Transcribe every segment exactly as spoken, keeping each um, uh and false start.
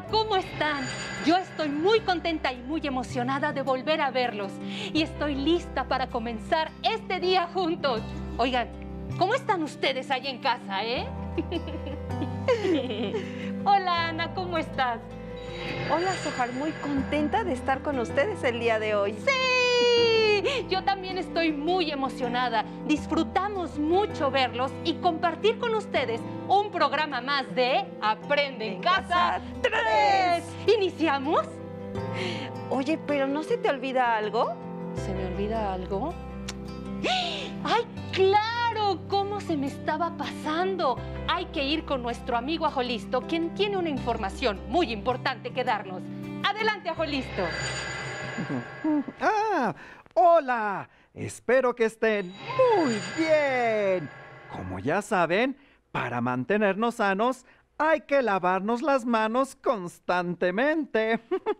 Hola, ¿cómo están? Yo estoy muy contenta y muy emocionada de volver a verlos. Y estoy lista para comenzar este día juntos. Oigan, ¿cómo están ustedes ahí en casa, eh? Hola, Ana, ¿cómo estás? Hola, Sohar, muy contenta de estar con ustedes el día de hoy. ¡Sí! Yo también estoy muy emocionada. Disfrutamos mucho verlos y compartir con ustedes un programa más de Aprende en Casa tres. ¿Iniciamos? Oye, ¿pero no se te olvida algo? ¿Se me olvida algo? ¡Ay, claro! ¿Cómo se me estaba pasando? Hay que ir con nuestro amigo Ajolisto, quien tiene una información muy importante que darnos. ¡Adelante, Ajolisto! ¡Ah! ¡Hola! Espero que estén muy bien. Como ya saben, para mantenernos sanos, hay que lavarnos las manos constantemente.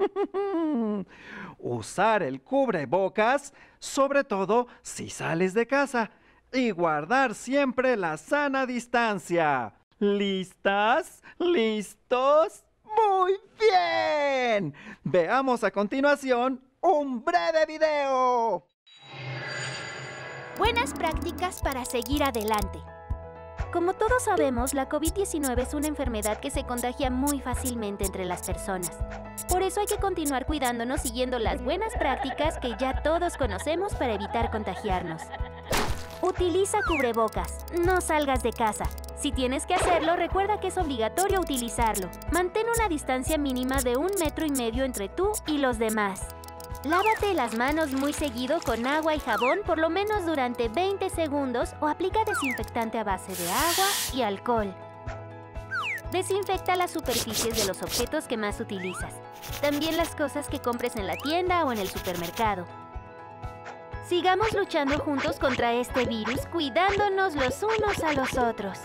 Usar el cubrebocas, sobre todo si sales de casa. Y guardar siempre la sana distancia. ¿Listas? ¿Listos? ¡Muy bien! Veamos a continuación un breve video. Buenas prácticas para seguir adelante. Como todos sabemos, la COVID diecinueve es una enfermedad que se contagia muy fácilmente entre las personas. Por eso hay que continuar cuidándonos siguiendo las buenas prácticas que ya todos conocemos para evitar contagiarnos. Utiliza cubrebocas. No salgas de casa. Si tienes que hacerlo, recuerda que es obligatorio utilizarlo. Mantén una distancia mínima de un metro y medio entre tú y los demás. Lávate las manos muy seguido con agua y jabón por lo menos durante veinte segundos o aplica desinfectante a base de agua y alcohol. Desinfecta las superficies de los objetos que más utilizas. También las cosas que compres en la tienda o en el supermercado. Sigamos luchando juntos contra este virus, cuidándonos los unos a los otros.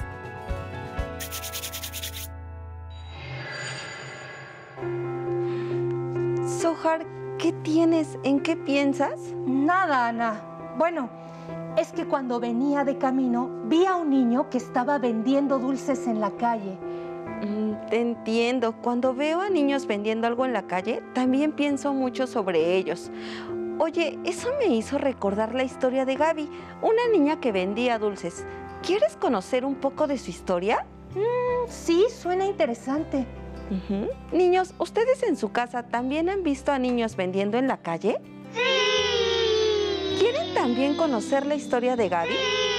Sohar, ¿qué tienes? ¿En qué piensas? Nada, Ana. Bueno, es que cuando venía de camino, vi a un niño que estaba vendiendo dulces en la calle. Mm, te entiendo. Cuando veo a niños vendiendo algo en la calle, también pienso mucho sobre ellos. Oye, eso me hizo recordar la historia de Gaby, una niña que vendía dulces. ¿Quieres conocer un poco de su historia? Mm, sí, suena interesante. Uh-huh. Niños, ¿ustedes en su casa también han visto a niños vendiendo en la calle? ¡Sí! ¿Quieren también conocer la historia de Gaby?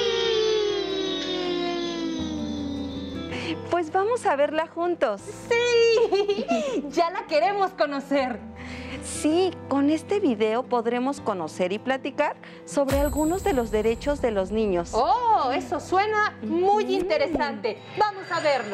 ¡Sí! Pues vamos a verla juntos. ¡Sí! ¡Ya la queremos conocer! Sí, con este video podremos conocer y platicar sobre algunos de los derechos de los niños. ¡Oh! Eso suena muy interesante. ¡Vamos a verlo!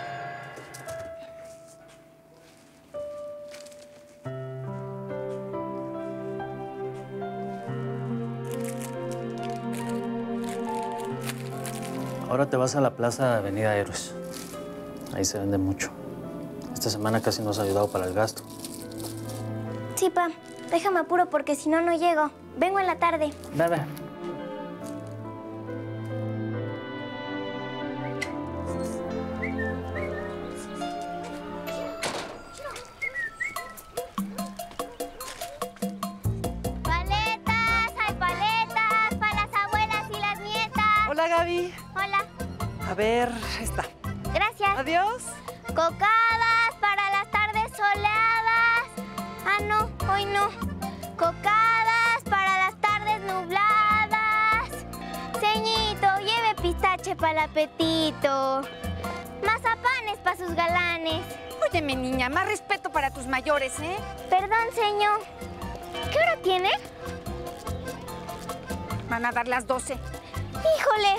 Ahora te vas a la plaza Avenida Héroes. Ahí se vende mucho. Esta semana casi nos ha ayudado para el gasto. Sí, pa. Déjame apuro porque si no, no llego. Vengo en la tarde. Ve, ve. ¡Paletas! ¡Hay paletas! ¡Para las abuelas y las nietas! Hola, Gaby. Hola. A ver, está. Gracias. Adiós. Cocadas para las tardes soleadas. Ah, no, hoy no. Cocadas para las tardes nubladas. Ceñito, lleve pistache para el apetito. Mazapanes para sus galanes. Óyeme, niña, más respeto para tus mayores, ¿eh? Perdón, señor. ¿Qué hora tiene? Van a dar las doce. ¡Híjole!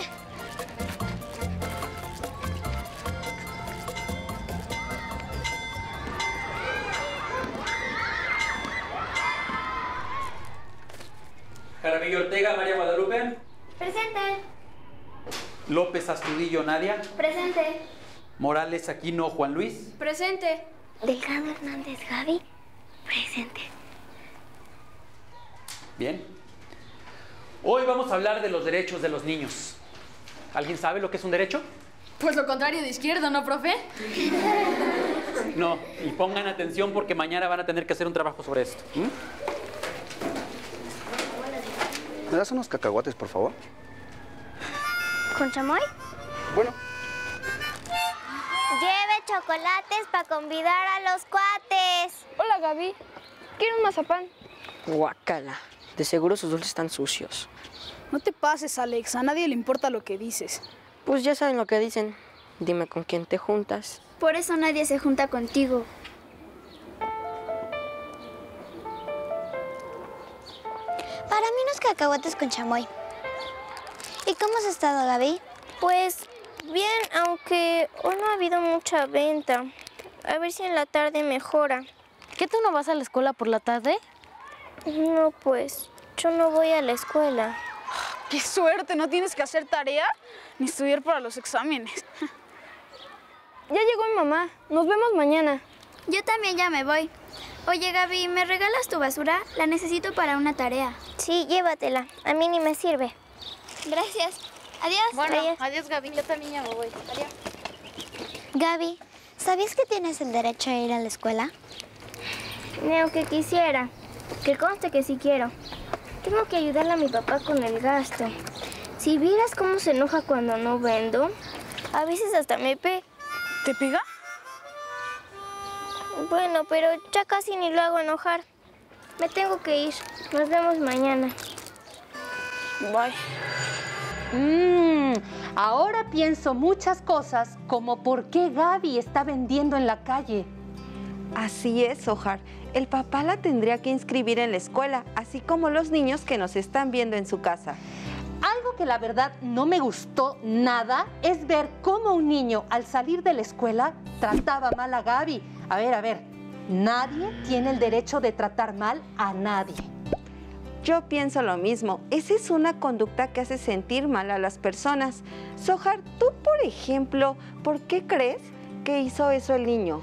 Jaramillo Ortega, María Guadalupe. Presente. López Astudillo, Nadia. Presente. Morales Aquino, Juan Luis. Presente. Delgado Hernández, Gaby. Presente. Bien. Hoy vamos a hablar de los derechos de los niños. ¿Alguien sabe lo que es un derecho? Pues lo contrario de izquierdo, ¿no, profe? No, y pongan atención porque mañana van a tener que hacer un trabajo sobre esto. ¿Mm? ¿Me das unos cacahuates, por favor? ¿Con chamoy? Bueno. Lleve chocolates para convidar a los cuates. Hola, Gaby. ¿Quiero un mazapán? Guácala. De seguro sus dulces están sucios. No te pases, Alex. A nadie le importa lo que dices. Pues ya saben lo que dicen. Dime con quién te juntas. Por eso nadie se junta contigo. Para mí unos cacahuates con chamoy. ¿Y cómo has estado, Gaby? Pues bien, aunque hoy no ha habido mucha venta. A ver si en la tarde mejora. ¿Qué, tú no vas a la escuela por la tarde? No, pues, yo no voy a la escuela. ¡Qué suerte! ¿No tienes que hacer tarea ni estudiar para los exámenes? Ya llegó mi mamá. Nos vemos mañana. Yo también ya me voy. Oye, Gaby, ¿me regalas tu basura? La necesito para una tarea. Sí, llévatela. A mí ni me sirve. Gracias. Adiós. Bueno, adiós, adiós Gaby. Yo también ya me voy. Adiós. Gaby, ¿sabías que tienes el derecho a ir a la escuela? Ni aunque quisiera. Que conste que sí quiero. Tengo que ayudarle a mi papá con el gasto. Si vieras cómo se enoja cuando no vendo, a veces hasta me pe... ¿Te pega? Bueno, pero ya casi ni lo hago enojar. Me tengo que ir. Nos vemos mañana. Bye. Mmm, ahora pienso muchas cosas como por qué Gaby está vendiendo en la calle. Así es, Sohar. El papá la tendría que inscribir en la escuela, así como los niños que nos están viendo en su casa. Algo que la verdad no me gustó nada es ver cómo un niño al salir de la escuela trataba mal a Gaby. A ver, a ver, nadie tiene el derecho de tratar mal a nadie. Yo pienso lo mismo. Esa es una conducta que hace sentir mal a las personas. Sohar, tú, por ejemplo, ¿por qué crees que hizo eso el niño?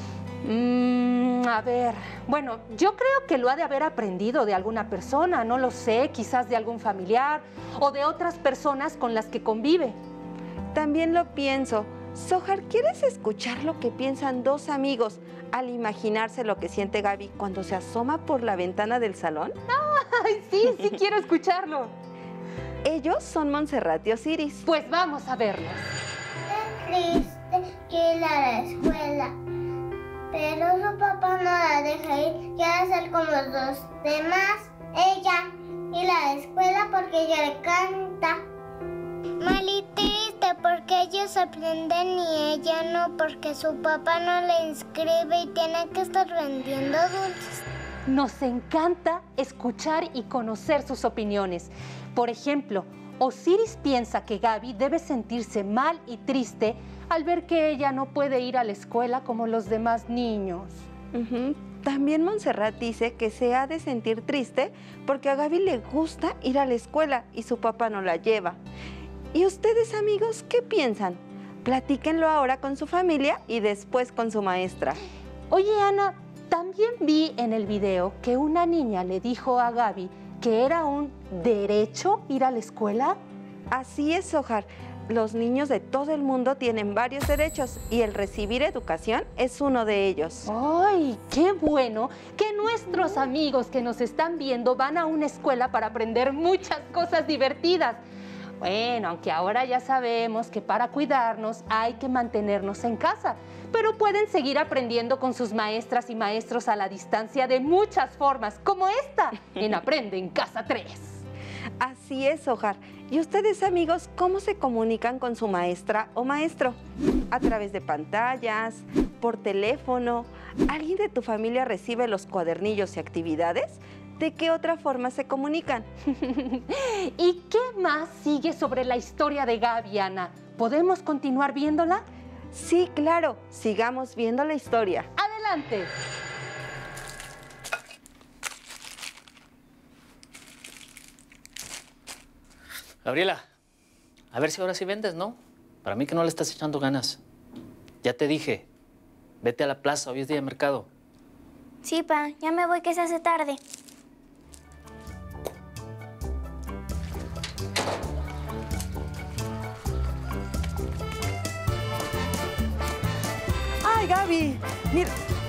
Mm, a ver, bueno, yo creo que lo ha de haber aprendido de alguna persona, no lo sé, quizás de algún familiar o de otras personas con las que convive. También lo pienso. Sohar, ¿quieres escuchar lo que piensan dos amigos al imaginarse lo que siente Gaby cuando se asoma por la ventana del salón? ¡Ay, sí, sí quiero escucharlo! Ellos son Montserrat y Osiris. Pues vamos a verlos. Es triste que ir a la escuela, pero su papá no la deja ir. Quiere ser como los dos demás. Ella ir a la escuela porque ella le canta. Mal y triste porque ellos aprenden y ella no, porque su papá no le inscribe y tiene que estar vendiendo dulces. Nos encanta escuchar y conocer sus opiniones. Por ejemplo, Osiris piensa que Gaby debe sentirse mal y triste al ver que ella no puede ir a la escuela como los demás niños. Uh-huh. También Montserrat dice que se ha de sentir triste porque a Gaby le gusta ir a la escuela y su papá no la lleva. ¿Y ustedes, amigos, qué piensan? Platíquenlo ahora con su familia y después con su maestra. Oye, Ana, también vi en el video que una niña le dijo a Gaby que era un derecho ir a la escuela. Así es, Sohar. Los niños de todo el mundo tienen varios derechos y el recibir educación es uno de ellos. ¡Ay, qué bueno! Que nuestros amigos que nos están viendo van a una escuela para aprender muchas cosas divertidas. Bueno, aunque ahora ya sabemos que para cuidarnos hay que mantenernos en casa, pero pueden seguir aprendiendo con sus maestras y maestros a la distancia de muchas formas, como esta, en Aprende en Casa tres. Así es, Sohar. ¿Y ustedes, amigos, cómo se comunican con su maestra o maestro? ¿A través de pantallas? ¿Por teléfono? ¿Alguien de tu familia recibe los cuadernillos y actividades? ¿De qué otra forma se comunican? ¿Y qué más sigue sobre la historia de Gaby, Ana? ¿Podemos continuar viéndola? Sí, claro. Sigamos viendo la historia. ¡Adelante! Gabriela, a ver si ahora sí vendes, ¿no? Para mí que no le estás echando ganas. Ya te dije, vete a la plaza, hoy es día de mercado. Sí, pa, ya me voy que se hace tarde. Ay, Gaby, Gaby! Mira.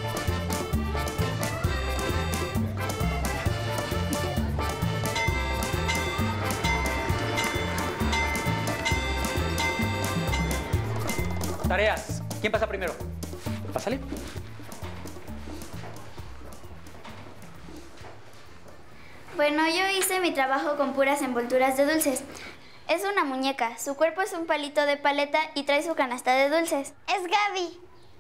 Tareas. ¿Quién pasa primero? Pásale. Bueno, yo hice mi trabajo con puras envolturas de dulces. Es una muñeca, su cuerpo es un palito de paleta y trae su canasta de dulces. ¡Es Gaby!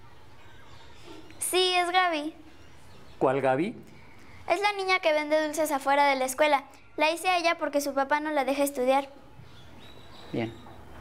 Sí, es Gaby. ¿Cuál Gaby? Es la niña que vende dulces afuera de la escuela. La hice a ella porque su papá no la deja estudiar. Bien.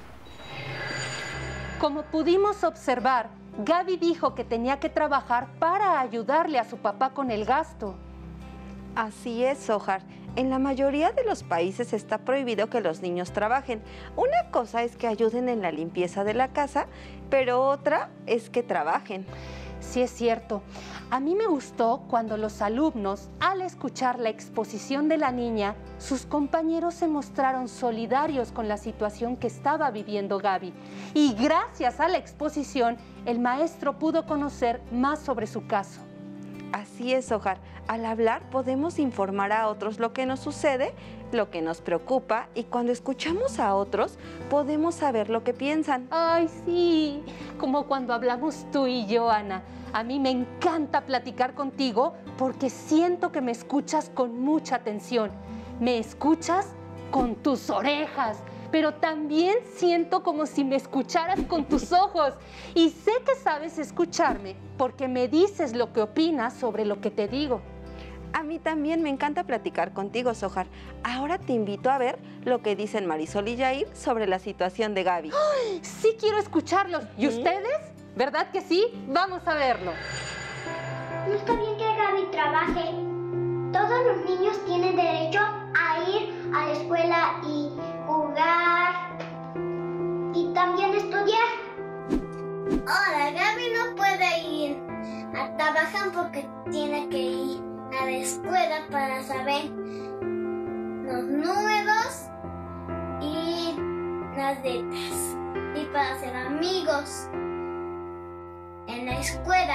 Como pudimos observar, Gaby dijo que tenía que trabajar para ayudarle a su papá con el gasto. Así es, Sohar. En la mayoría de los países está prohibido que los niños trabajen. Una cosa es que ayuden en la limpieza de la casa, pero otra es que trabajen. Sí, es cierto. A mí me gustó cuando los alumnos, al escuchar la exposición de la niña, sus compañeros se mostraron solidarios con la situación que estaba viviendo Gaby. Y gracias a la exposición, el maestro pudo conocer más sobre su caso. Así es, Sohar. Al hablar podemos informar a otros lo que nos sucede, lo que nos preocupa, y cuando escuchamos a otros podemos saber lo que piensan. Ay, sí, como cuando hablamos tú y yo, Ana. A mí me encanta platicar contigo porque siento que me escuchas con mucha atención. Me escuchas con tus orejas, pero también siento como si me escucharas con tus ojos. Y sé que sabes escucharme porque me dices lo que opinas sobre lo que te digo. A mí también me encanta platicar contigo, Sohar. Ahora te invito a ver lo que dicen Marisol y Yair sobre la situación de Gaby. ¡Ay! Sí quiero escucharlos. ¿Y ustedes? ¿Verdad que sí? Vamos a verlo. No está bien que Gaby trabaje. Todos los niños tienen derecho a ir a la escuela y jugar y también estudiar. Ahora, Gaby no puede ir a trabajar porque tiene que ir a la escuela para saber los números y las letras y para hacer amigos en la escuela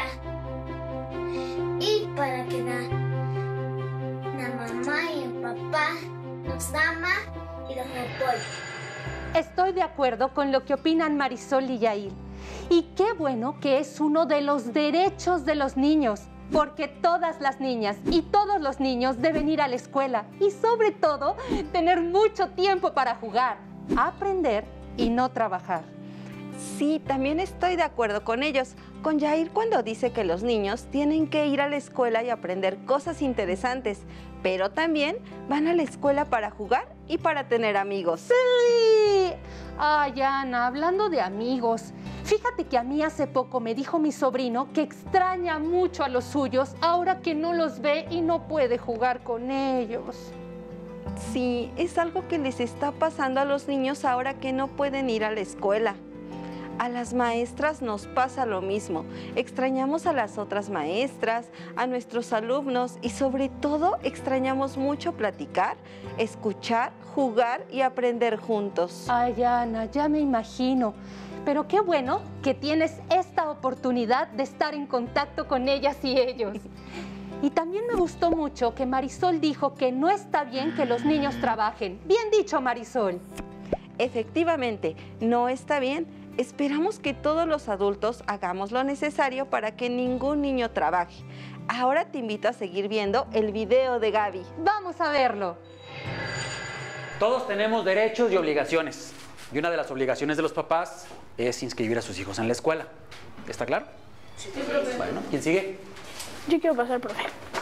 y para que la, la mamá y el papá los ama y los apoya. Estoy de acuerdo con lo que opinan Marisol y Yair. Y qué bueno que es uno de los derechos de los niños, porque todas las niñas y todos los niños deben ir a la escuela y sobre todo tener mucho tiempo para jugar, aprender y no trabajar. Sí, también estoy de acuerdo con ellos, con Yair cuando dice que los niños tienen que ir a la escuela y aprender cosas interesantes, pero también van a la escuela para jugar y para tener amigos. ¡Sí! Ay, Ana, hablando de amigos, fíjate que a mí hace poco me dijo mi sobrino que extraña mucho a los suyos ahora que no los ve y no puede jugar con ellos. Sí, es algo que les está pasando a los niños ahora que no pueden ir a la escuela. A las maestras nos pasa lo mismo. Extrañamos a las otras maestras, a nuestros alumnos y sobre todo extrañamos mucho platicar, escuchar, jugar y aprender juntos. Ay, Ana, ya me imagino. Pero qué bueno que tienes esta oportunidad de estar en contacto con ellas y ellos. Y también me gustó mucho que Marisol dijo que no está bien que los niños trabajen. Bien dicho, Marisol. Efectivamente, no está bien. Esperamos que todos los adultos hagamos lo necesario para que ningún niño trabaje. Ahora te invito a seguir viendo el video de Gaby. ¡Vamos a verlo! Todos tenemos derechos y obligaciones. Y una de las obligaciones de los papás es inscribir a sus hijos en la escuela. ¿Está claro? Sí, profe. Bueno, ¿quién sigue? Yo quiero pasar, profe.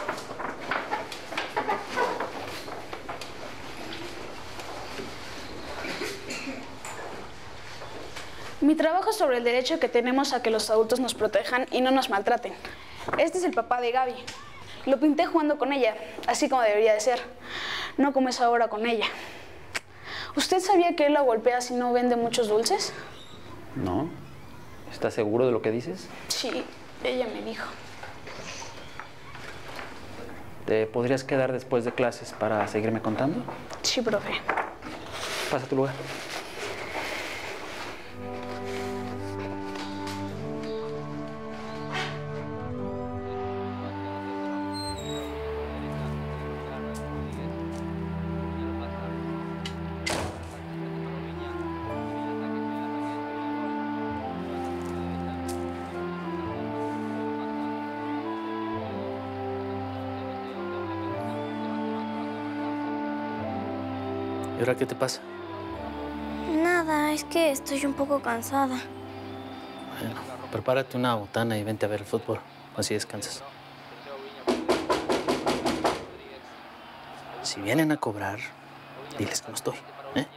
Mi trabajo es sobre el derecho que tenemos a que los adultos nos protejan y no nos maltraten. Este es el papá de Gaby. Lo pinté jugando con ella, así como debería de ser. No como es ahora con ella. ¿Usted sabía que él la golpea si no vende muchos dulces? No. ¿Estás seguro de lo que dices? Sí, ella me dijo. ¿Te podrías quedar después de clases para seguirme contando? Sí, profe. Pasa a tu lugar. ¿Y ahora qué te pasa? Nada, es que estoy un poco cansada. Bueno, prepárate una botana y vente a ver el fútbol. Así descansas. Si vienen a cobrar, diles que no estoy, ¿eh?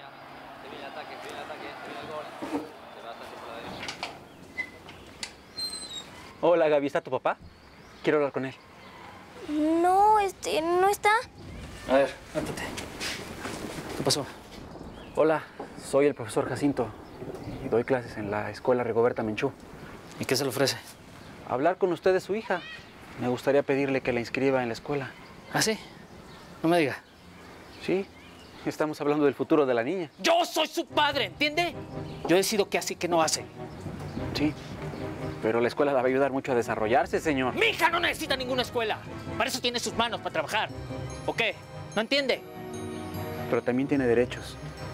Hola, Gaby, ¿está tu papá? Quiero hablar con él. No, este, no está. A ver, levántate. ¿Qué pasó? Hola, soy el profesor Jacinto y doy clases en la escuela Rigoberta Menchú. ¿Y qué se le ofrece? Hablar con usted de su hija. Me gustaría pedirle que la inscriba en la escuela. ¿Ah, sí? No me diga. Sí, estamos hablando del futuro de la niña. Yo soy su padre, ¿entiende? Yo decido qué hace y qué no hace. Sí, pero la escuela la va a ayudar mucho a desarrollarse, señor. Mi hija no necesita ninguna escuela. Para eso tiene sus manos, para trabajar. ¿O qué? ¿No entiende? Pero también tiene derechos.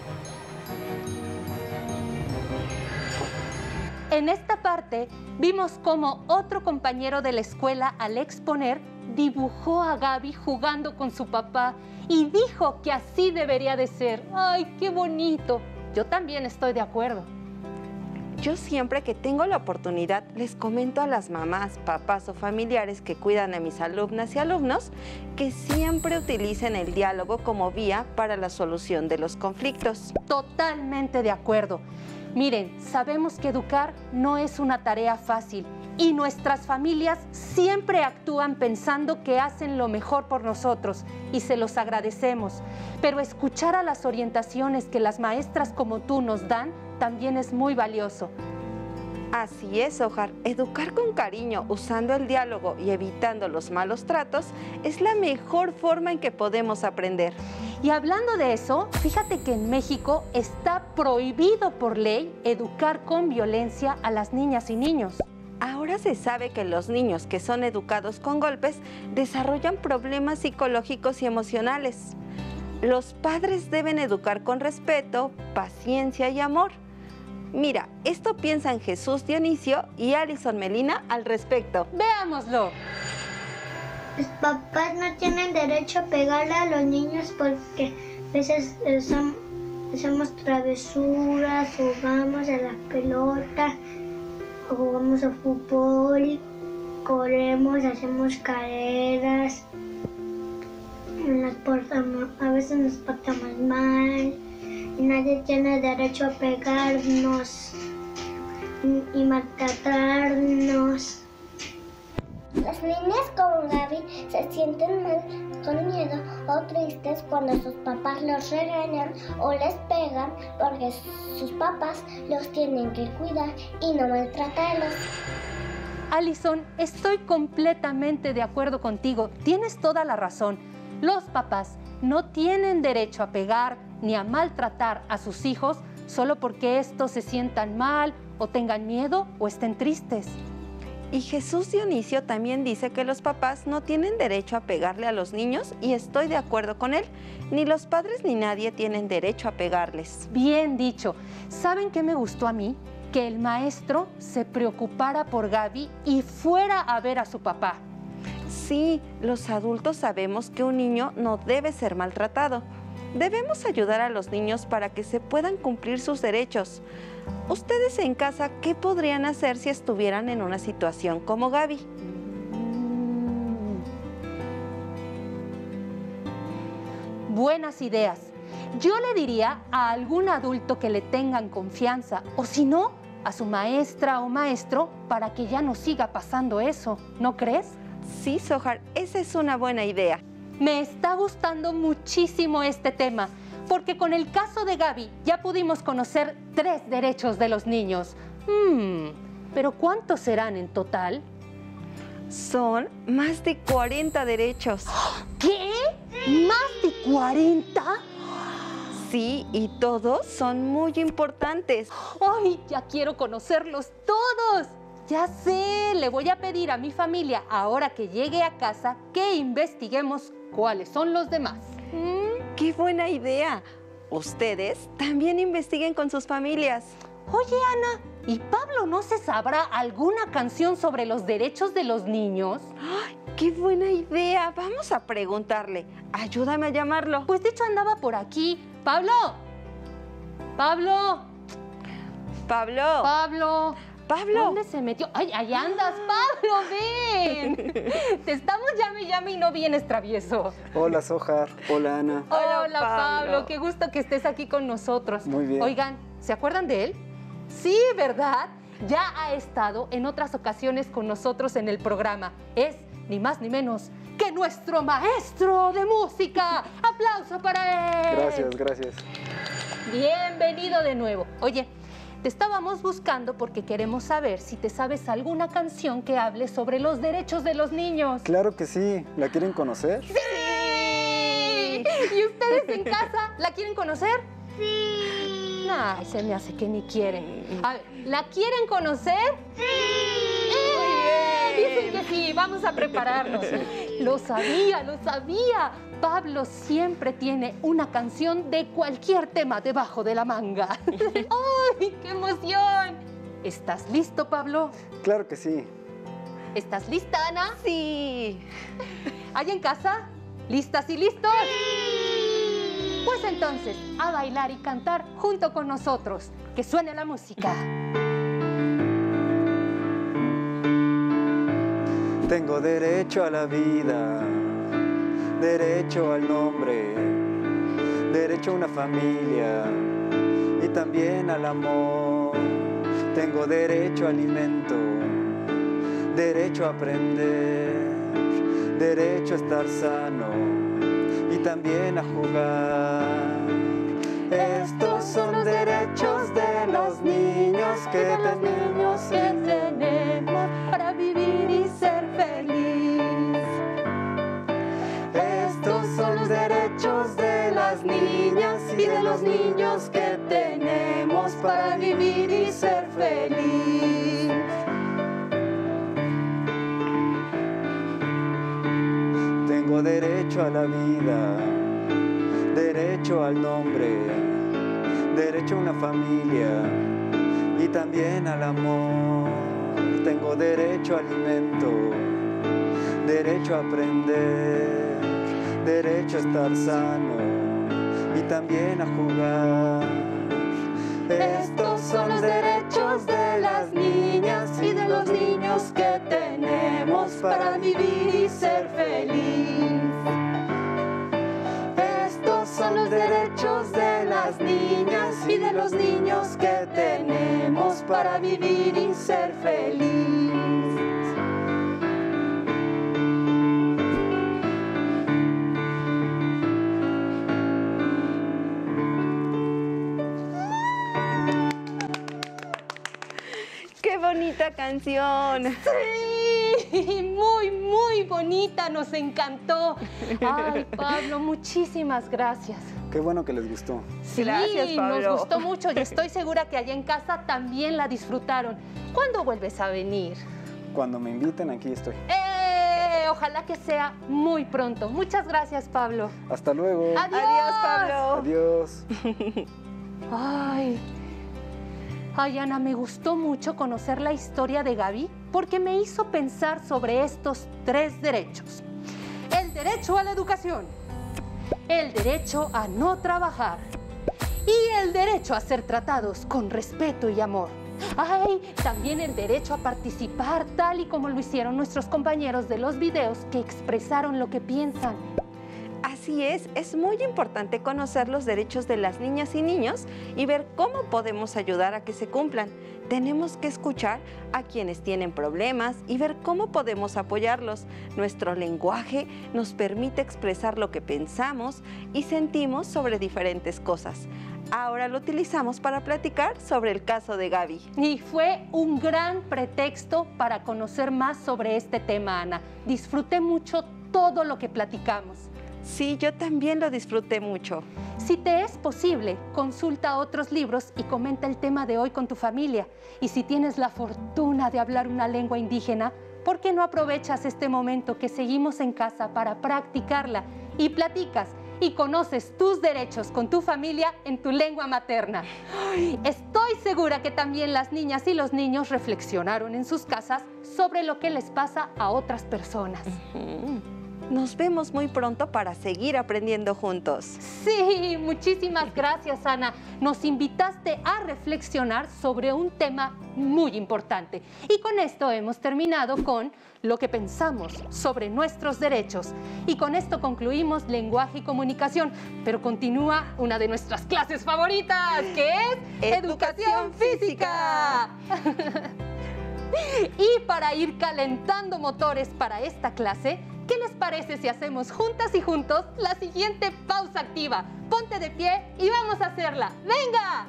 En esta parte vimos cómo otro compañero de la escuela, al exponer, dibujó a Gaby jugando con su papá y dijo que así debería de ser. ¡Ay, qué bonito! Yo también estoy de acuerdo. Yo siempre que tengo la oportunidad les comento a las mamás, papás o familiares que cuidan a mis alumnas y alumnos que siempre utilicen el diálogo como vía para la solución de los conflictos. Totalmente de acuerdo. Miren, sabemos que educar no es una tarea fácil y nuestras familias siempre actúan pensando que hacen lo mejor por nosotros y se los agradecemos. Pero escuchar a las orientaciones que las maestras como tú nos dan también es muy valioso. Así es, Ojar. Educar con cariño, usando el diálogo y evitando los malos tratos es la mejor forma en que podemos aprender. Y hablando de eso, fíjate que en México está prohibido por ley educar con violencia a las niñas y niños. Ahora se sabe que los niños que son educados con golpes desarrollan problemas psicológicos y emocionales. Los padres deben educar con respeto, paciencia y amor. Mira, esto piensan Jesús Dionisio y Alison Melina al respecto. ¡Veámoslo! Los papás no tienen derecho a pegarle a los niños porque a veces eh, son, hacemos travesuras, jugamos a la pelota, jugamos a fútbol, corremos, hacemos carreras, nos portamos, a veces nos portamos mal y nadie tiene derecho a pegarnos y, y maltratarnos. Las niñas como Gaby se sienten mal, con miedo o tristes cuando sus papás los regañan o les pegan porque sus papás los tienen que cuidar y no maltratarlos. Alison, estoy completamente de acuerdo contigo. Tienes toda la razón. Los papás no tienen derecho a pegar ni a maltratar a sus hijos solo porque estos se sientan mal o tengan miedo o estén tristes. Y Jesús Dionisio también dice que los papás no tienen derecho a pegarle a los niños y estoy de acuerdo con él. Ni los padres ni nadie tienen derecho a pegarles. Bien dicho. ¿Saben qué me gustó a mí? Que el maestro se preocupara por Gaby y fuera a ver a su papá. Sí, los adultos sabemos que un niño no debe ser maltratado. Debemos ayudar a los niños para que se puedan cumplir sus derechos. Ustedes en casa, ¿qué podrían hacer si estuvieran en una situación como Gaby? Buenas ideas. Yo le diría a algún adulto que le tengan confianza, o si no, a su maestra o maestro, para que ya no siga pasando eso. ¿No crees? Sí, Sohar, esa es una buena idea. Me está gustando muchísimo este tema, porque con el caso de Gaby ya pudimos conocer tres derechos de los niños. Hmm, ¿pero cuántos serán en total? Son más de cuarenta derechos. ¿Qué? ¿Más de cuarenta? Sí, y todos son muy importantes. ¡Ay, ya quiero conocerlos todos! Ya sé, le voy a pedir a mi familia, ahora que llegue a casa, que investiguemos cuáles son los demás. Mm, ¡Qué buena idea! Ustedes también investiguen con sus familias. Oye, Ana, ¿y Pablo no se sabrá alguna canción sobre los derechos de los niños? ¡Ay, qué buena idea! Vamos a preguntarle. Ayúdame a llamarlo. Pues de hecho andaba por aquí. ¡Pablo! ¡Pablo! ¡Pablo! ¡Pablo! ¡Pablo! ¿Dónde se metió? ¡Ay, ahí andas! ¡Pablo, ven! Te estamos llame y llame y no vienes, travieso. Hola, Sojar. Hola, Ana. Hola, Hola, Pablo. Pablo. Qué gusto que estés aquí con nosotros. Muy bien. Oigan, ¿se acuerdan de él? Sí, ¿verdad? Ya ha estado en otras ocasiones con nosotros en el programa. Es ni más ni menos que nuestro maestro de música. ¡Aplauso para él! Gracias, gracias. Bienvenido de nuevo. Oye, te estábamos buscando porque queremos saber si te sabes alguna canción que hable sobre los derechos de los niños. Claro que sí. ¿La quieren conocer? ¡Sí! ¿Y ustedes en casa la quieren conocer? Sí. Ay, se me hace que ni quieren. A ver, ¿la quieren conocer? Sí. ¡Eh! Dicen que sí, vamos a prepararnos. Lo sabía, lo sabía. Pablo siempre tiene una canción de cualquier tema debajo de la manga. ¡Ay, qué emoción! ¿Estás listo, Pablo? Claro que sí. ¿Estás lista, Ana? Sí. ¿Hay en casa? ¿Listas y listos? Sí. Pues entonces, a bailar y cantar junto con nosotros. Que suene la música. Tengo derecho a la vida, derecho al nombre, derecho a una familia y también al amor. Tengo derecho a alimento, derecho a aprender, derecho a estar sano y también a jugar. Estos son derechos de los niños que tenemos, que tenemos para vivir y ser feliz. Estos son los derechos de las niñas y de los niños que tenemos para vivir y ser feliz. Tengo derecho a la vida, derecho al nombre, derecho a una familia y también al amor. Tengo derecho a alimento, derecho a aprender, derecho a estar sano y también a jugar. Estos son los derechos de las niñas y de los niños que tenemos para vivir y ser feliz. Estos son los derechos de las niñas y de los niños que tenemos para vivir y ser feliz. ¡Qué bonita canción! Sí, muy, muy bonita, nos encantó. Ay, Pablo, muchísimas gracias. Qué bueno que les gustó. Sí, Gracias, Pablo. nos gustó mucho y estoy segura que allá en casa también la disfrutaron. ¿Cuándo vuelves a venir? Cuando me inviten, aquí estoy. ¡Eh! Ojalá que sea muy pronto. Muchas gracias, Pablo. Hasta luego. ¡Adiós! Adiós, Pablo. Adiós. Ay. Ay, Ana, me gustó mucho conocer la historia de Gaby porque me hizo pensar sobre estos tres derechos. El derecho a la educación, el derecho a no trabajar y el derecho a ser tratados con respeto y amor. Ay, también el derecho a participar tal y como lo hicieron nuestros compañeros de los videos que expresaron lo que piensan. Así es, es muy importante conocer los derechos de las niñas y niños y ver cómo podemos ayudar a que se cumplan. Tenemos que escuchar a quienes tienen problemas y ver cómo podemos apoyarlos. Nuestro lenguaje nos permite expresar lo que pensamos y sentimos sobre diferentes cosas. Ahora lo utilizamos para platicar sobre el caso de Gaby. Y fue un gran pretexto para conocer más sobre este tema, Ana. Disfruté mucho todo lo que platicamos. Sí, yo también lo disfruté mucho. Si te es posible, consulta otros libros y comenta el tema de hoy con tu familia. Y si tienes la fortuna de hablar una lengua indígena, ¿por qué no aprovechas este momento que seguimos en casa para practicarla y platicas y conoces tus derechos con tu familia en tu lengua materna? Estoy segura que también las niñas y los niños reflexionaron en sus casas sobre lo que les pasa a otras personas. Uh-huh. Nos vemos muy pronto para seguir aprendiendo juntos. Sí, muchísimas gracias, Ana. Nos invitaste a reflexionar sobre un tema muy importante. Y con esto hemos terminado con lo que pensamos sobre nuestros derechos. Y con esto concluimos lenguaje y comunicación. Pero continúa una de nuestras clases favoritas, que es Educación Física. Y para ir calentando motores para esta clase, ¿qué les parece si hacemos juntas y juntos la siguiente pausa activa? Ponte de pie y vamos a hacerla. ¡Venga!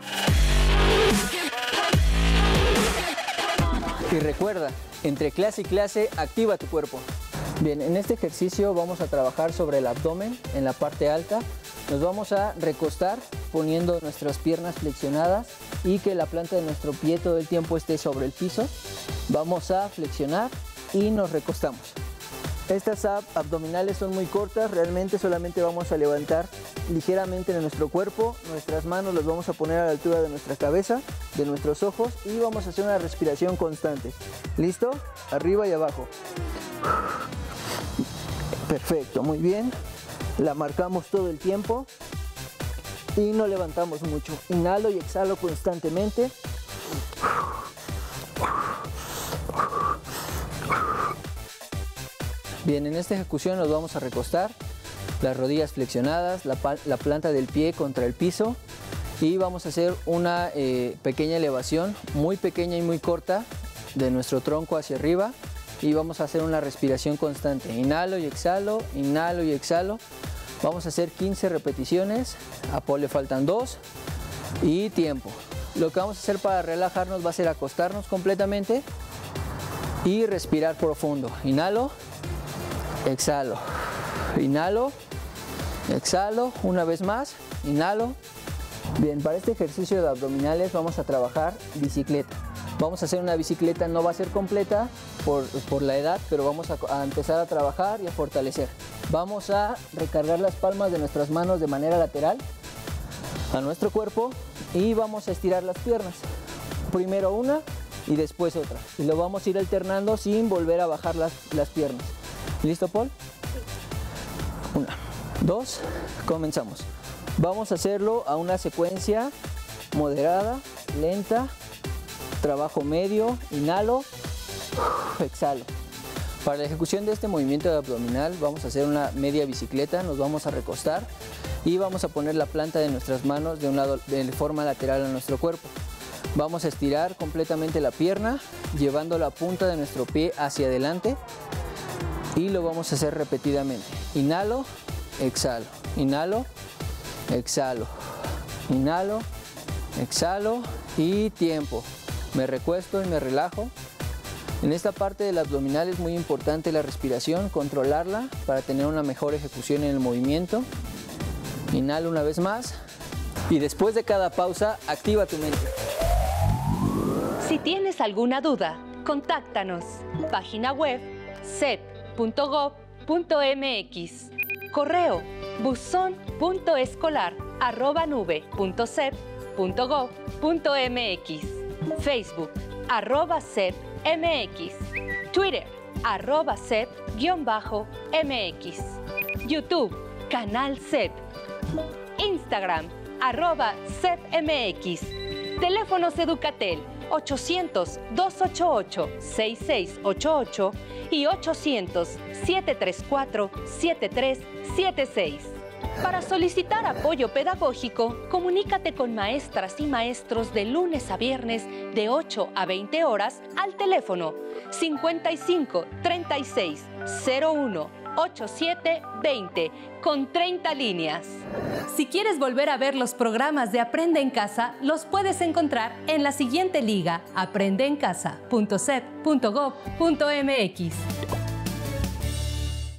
Y recuerda, entre clase y clase, activa tu cuerpo. Bien, en este ejercicio vamos a trabajar sobre el abdomen en la parte alta. Nos vamos a recostar poniendo nuestras piernas flexionadas y que la planta de nuestro pie todo el tiempo esté sobre el piso. Vamos a flexionar y nos recostamos. Estas ab abdominales son muy cortas, realmente solamente vamos a levantar ligeramente de nuestro cuerpo, nuestras manos las vamos a poner a la altura de nuestra cabeza, de nuestros ojos y vamos a hacer una respiración constante. ¿Listo? Arriba y abajo. Perfecto, muy bien. La marcamos todo el tiempo y no levantamos mucho. Inhalo y exhalo constantemente. Bien, en esta ejecución nos vamos a recostar, las rodillas flexionadas, la, la planta del pie contra el piso y vamos a hacer una eh, pequeña elevación, muy pequeña y muy corta, de nuestro tronco hacia arriba y vamos a hacer una respiración constante. Inhalo y exhalo, inhalo y exhalo. Vamos a hacer quince repeticiones, a Paul le faltan dos y tiempo. Lo que vamos a hacer para relajarnos va a ser acostarnos completamente y respirar profundo. Inhalo. Exhalo, inhalo, exhalo, una vez más, inhalo. Bien, para este ejercicio de abdominales vamos a trabajar bicicleta. Vamos a hacer una bicicleta, no va a ser completa por, por la edad, pero vamos a, a empezar a trabajar y a fortalecer. Vamos a recargar las palmas de nuestras manos de manera lateral a nuestro cuerpo y vamos a estirar las piernas. Primero una y después otra. Y lo vamos a ir alternando sin volver a bajar las, las piernas. ¿Listo, Paul? Una, dos, comenzamos. Vamos a hacerlo a una secuencia moderada, lenta, trabajo medio, inhalo, exhalo. Para la ejecución de este movimiento abdominal vamos a hacer una media bicicleta, nos vamos a recostar y vamos a poner la planta de nuestras manos de un lado de forma lateral a nuestro cuerpo. Vamos a estirar completamente la pierna, llevando la punta de nuestro pie hacia adelante. Y lo vamos a hacer repetidamente. Inhalo, exhalo, inhalo, exhalo, inhalo, exhalo y tiempo. Me recuesto y me relajo. En esta parte del abdominal es muy importante la respiración, controlarla para tener una mejor ejecución en el movimiento. Inhalo una vez más y después de cada pausa, activa tu mente. Si tienes alguna duda, contáctanos. Página web sep punto gob punto mx. Correo buzón.escolar arroba nube punto sep punto gob punto mx. Facebook arroba sep mx. Twitter arroba sep guión bajo mx. YouTube canal sep. Instagram arroba sep mx. Teléfonos Educatel ochocientos, dos ocho ocho, seis seis ocho ocho y ochocientos, siete tres cuatro, siete tres siete seis. Para solicitar apoyo pedagógico, comunícate con maestras y maestros de lunes a viernes de ocho a veinte horas al teléfono cincuenta y cinco, treinta y seis, cero uno, ochenta y siete veinte con treinta líneas. Si quieres volver a ver los programas de Aprende en Casa, los puedes encontrar en la siguiente liga: aprende en casa punto sep punto gob punto mx.